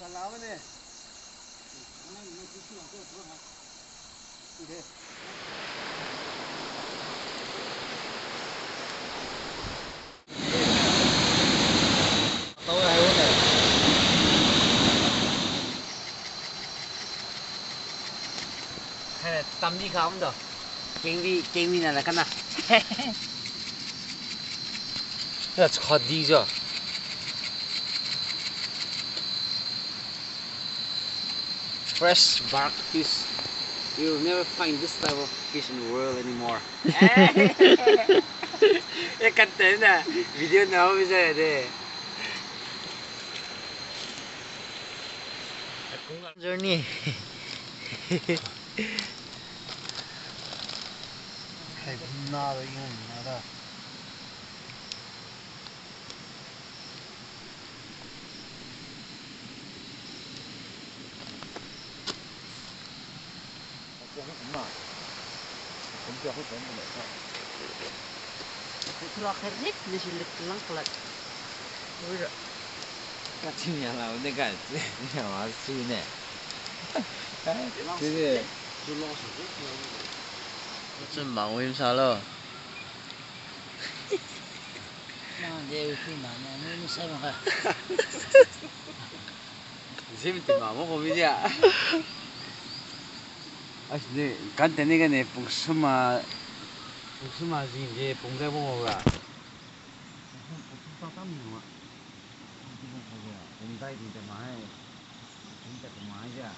Salamat eh. Okay. 係抌啲咁度，經邊人嚟緊啊！要炒地咗。Fresh bark fish. You'll never find this type of fish in the world anymore. Ikan na video na ako bisa deh. Journey. Hay nada yun, nada. Terakhirnya di sini kelang kelak. Udah. Katanya lah, udah kan? Ya masih nih. Jadi. 真忙，为啥了？那这有困难呢？你什么哈？你是不是忙？我后面讲。啊，那刚才那个呢，不是嘛？不是嘛？人家蹦在我个。不是到大米嘛？这个好个，蹦在地的嘛，蹦在干嘛去？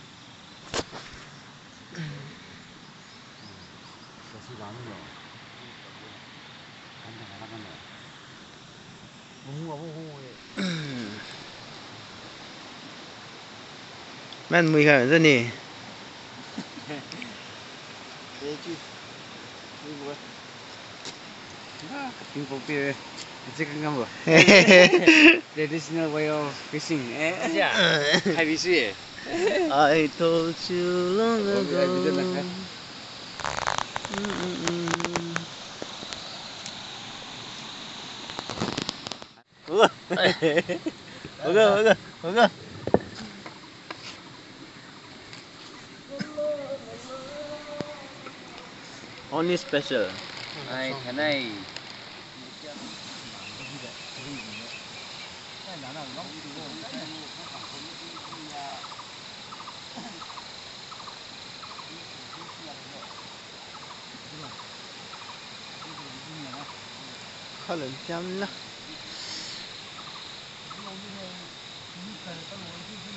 这是哪里了？看看看看了。Man mùi khởi ra nè. Thế chứ. People feel it's a number. Traditional way of fishing. Have you seen it? I told you long ago. Oga. Only special. Này, thế này. Khó lần chăm lắm.